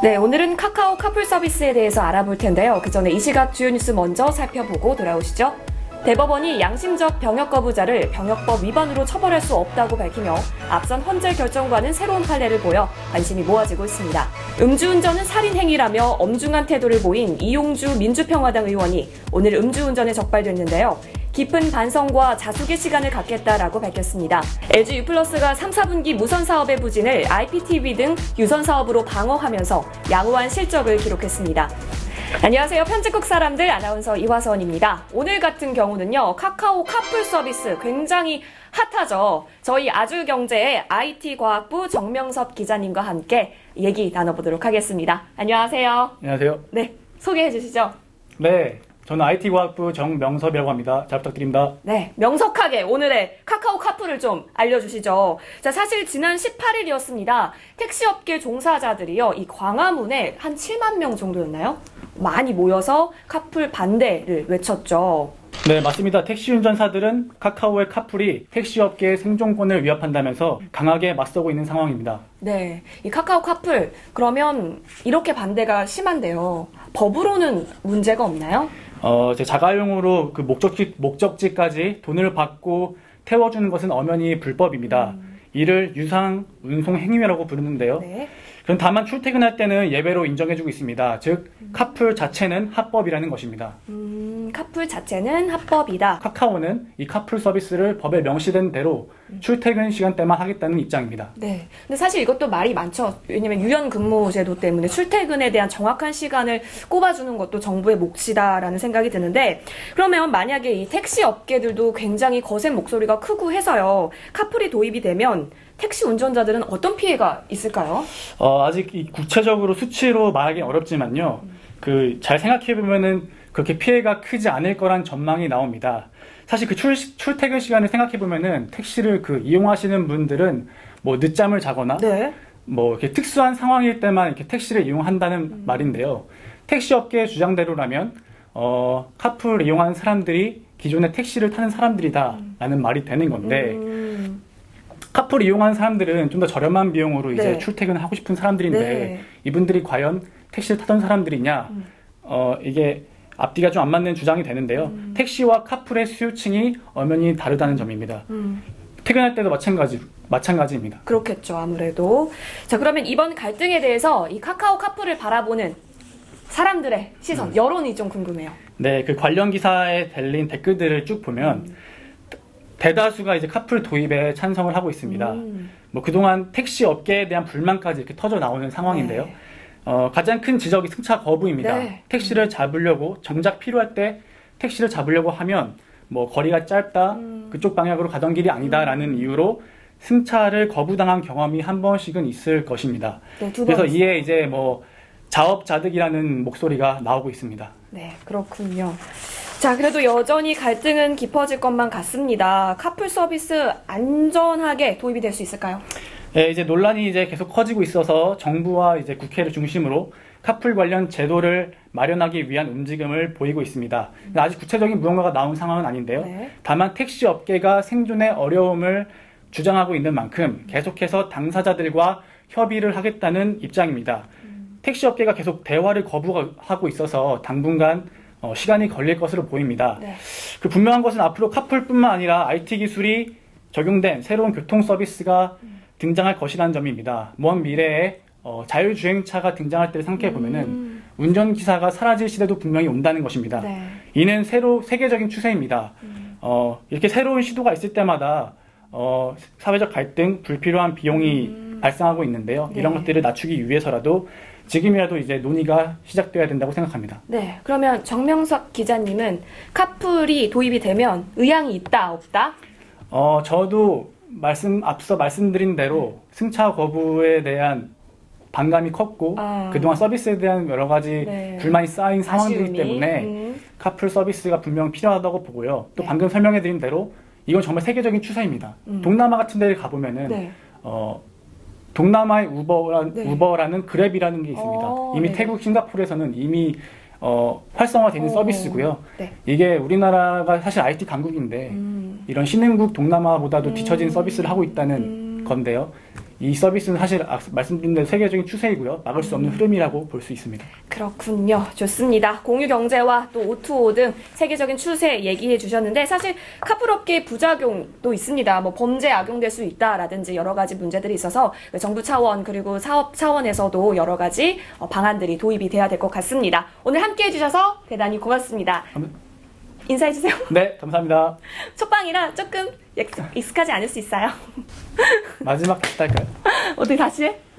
네, 오늘은 카카오 카풀 서비스에 대해서 알아볼 텐데요. 그 전에 이 시각 주요 뉴스 먼저 살펴보고 돌아오시죠. 대법원이 양심적 병역 거부자를 병역법 위반으로 처벌할 수 없다고 밝히며 앞선 헌재 결정과는 새로운 판례를 보여 관심이 모아지고 있습니다. 음주운전은 살인행위라며 엄중한 태도를 보인 이용주 민주평화당 의원이 오늘 음주운전에 적발됐는데요. 깊은 반성과 자숙의 시간을 갖겠다라고 밝혔습니다. LG U+가 3, 4분기 무선 사업의 부진을 IPTV 등 유선 사업으로 방어하면서 양호한 실적을 기록했습니다. 안녕하세요. 편집국 사람들 아나운서 이화선입니다. 오늘 같은 경우는요. 카카오 카풀 서비스 굉장히 핫하죠. 저희 아주경제의 IT과학부 정명섭 기자님과 함께 얘기 나눠보도록 하겠습니다. 안녕하세요. 안녕하세요. 네, 소개해 주시죠. 네, 저는 IT과학부 정명섭이라고 합니다. 잘 부탁드립니다. 네, 명석하게 오늘의 카카오 카풀을 좀 알려주시죠. 자, 사실 지난 18일이었습니다. 택시업계 종사자들이요. 이 광화문에 한 7만 명 정도였나요? 많이 모여서 카풀 반대를 외쳤죠. 네, 맞습니다. 택시 운전사들은 카카오의 카풀이 택시업계의 생존권을 위협한다면서 강하게 맞서고 있는 상황입니다. 네, 이 카카오 카풀 그러면 이렇게 반대가 심한데요. 법으로는 문제가 없나요? 제 자가용으로 그 목적지까지 돈을 받고 태워주는 것은 엄연히 불법입니다. 이를 유상 운송 행위라고 부르는데요. 네. 그럼 다만 출퇴근할 때는 예외로 인정해주고 있습니다. 즉 카풀 자체는 합법이라는 것입니다. 카풀 자체는 합법이다. 카카오는 이 카풀 서비스를 법에 명시된 대로 출퇴근 시간대만 하겠다는 입장입니다. 네. 근데 사실 이것도 말이 많죠. 왜냐면 유연 근무 제도 때문에 출퇴근에 대한 정확한 시간을 꼽아주는 것도 정부의 몫이다라는 생각이 드는데, 그러면 만약에 이 택시 업계들도 굉장히 거센 목소리가 크고 해서요. 카풀이 도입이 되면 택시 운전자들은 어떤 피해가 있을까요? 아직 이 구체적으로 수치로 말하기는 어렵지만요. 잘 생각해보면은 그렇게 피해가 크지 않을 거란 전망이 나옵니다. 사실 그 출퇴근 시간을 생각해보면은 택시를 이용하시는 분들은 뭐 늦잠을 자거나 네. 뭐 이렇게 특수한 상황일 때만 이렇게 택시를 이용한다는 말인데요. 택시 업계의 주장대로라면 카풀 이용하는 사람들이 기존에 택시를 타는 사람들이다라는 말이 되는 건데 카풀 이용하는 사람들은 좀 더 저렴한 비용으로 이제 네. 출퇴근을 하고 싶은 사람들인데 네. 이분들이 과연 택시를 타던 사람들이냐 이게 앞뒤가 좀 안 맞는 주장이 되는데요. 택시와 카풀의 수요층이 엄연히 다르다는 점입니다. 퇴근할 때도 마찬가지입니다. 그렇겠죠, 아무래도. 자, 그러면 이번 갈등에 대해서 이 카카오 카풀을 바라보는 사람들의 시선, 여론이 좀 궁금해요. 네, 그 관련 기사에 달린 댓글들을 쭉 보면 대다수가 이제 카풀 도입에 찬성을 하고 있습니다. 뭐 그동안 택시 업계에 대한 불만까지 이렇게 터져 나오는 상황인데요. 네. 가장 큰 지적이 승차 거부입니다. 네. 택시를 잡으려고 정작 필요할 때 택시를 잡으려고 하면 뭐 거리가 짧다, 그쪽 방향으로 가던 길이 아니다라는 이유로 승차를 거부당한 경험이 한 번씩은 있을 것입니다. 네, 두 번. 그래서 이에 이제 뭐 자업자득이라는 목소리가 나오고 있습니다. 네, 그렇군요. 자, 그래도 여전히 갈등은 깊어질 것만 같습니다. 카풀 서비스 안전하게 도입이 될 수 있을까요? 네, 이제 논란이 이제 계속 커지고 있어서 정부와 이제 국회를 중심으로 카풀 관련 제도를 마련하기 위한 움직임을 보이고 있습니다. 아직 구체적인 무언가가 나온 상황은 아닌데요. 네. 다만 택시 업계가 생존의 어려움을 주장하고 있는 만큼 계속해서 당사자들과 협의를 하겠다는 입장입니다. 택시 업계가 계속 대화를 거부하고 있어서 당분간 시간이 걸릴 것으로 보입니다. 네. 그 분명한 것은 앞으로 카풀뿐만 아니라 IT 기술이 적용된 새로운 교통 서비스가 등장할 것이라는 점입니다. 먼 미래에 자율주행차가 등장할 때를 생각해 보면은 운전기사가 사라질 시대도 분명히 온다는 것입니다. 네. 이는 세계적인 추세입니다. 이렇게 새로운 시도가 있을 때마다 사회적 갈등, 불필요한 비용이 발생하고 있는데요. 네. 이런 것들을 낮추기 위해서라도 지금이라도 이제 논의가 시작돼야 된다고 생각합니다. 네, 그러면 정명석 기자님은 카풀이 도입이 되면 의향이 있다, 없다? 저도 앞서 말씀드린 대로 승차 거부에 대한 반감이 컸고 그동안 서비스에 대한 여러 가지 네. 불만이 쌓인 상황들이기 아쉬움이. 때문에 카풀 서비스가 분명 필요하다고 보고요. 또 네. 방금 설명해드린 대로 이건 정말 세계적인 추세입니다. 동남아 같은 데를 가보면은 네. 동남아의 네. 우버라는 그랩이라는 게 있습니다. 이미 네. 태국, 싱가포르에서는 이미 활성화되는 서비스고요. 네. 이게 우리나라가 사실 IT 강국인데 이런 신흥국 동남아보다도 뒤처진 서비스를 하고 있다는 건데요. 이 서비스는 사실 말씀드린 대로 세계적인 추세이고요. 막을 수 없는 흐름이라고 볼 수 있습니다. 그렇군요. 좋습니다. 공유 경제와 또 O2O 등 세계적인 추세 얘기해 주셨는데 사실 카풀업계의 부작용도 있습니다. 뭐 범죄에 악용될 수 있다라든지 여러 가지 문제들이 있어서 정부 차원 그리고 사업 차원에서도 여러 가지 방안들이 도입이 돼야 될 것 같습니다. 오늘 함께 해주셔서 대단히 고맙습니다. 인사해 주세요. 네, 감사합니다. 첫방이라 조금 익숙하지 않을 수 있어요. 마지막 다시 할까요? 어떻게 다시 해?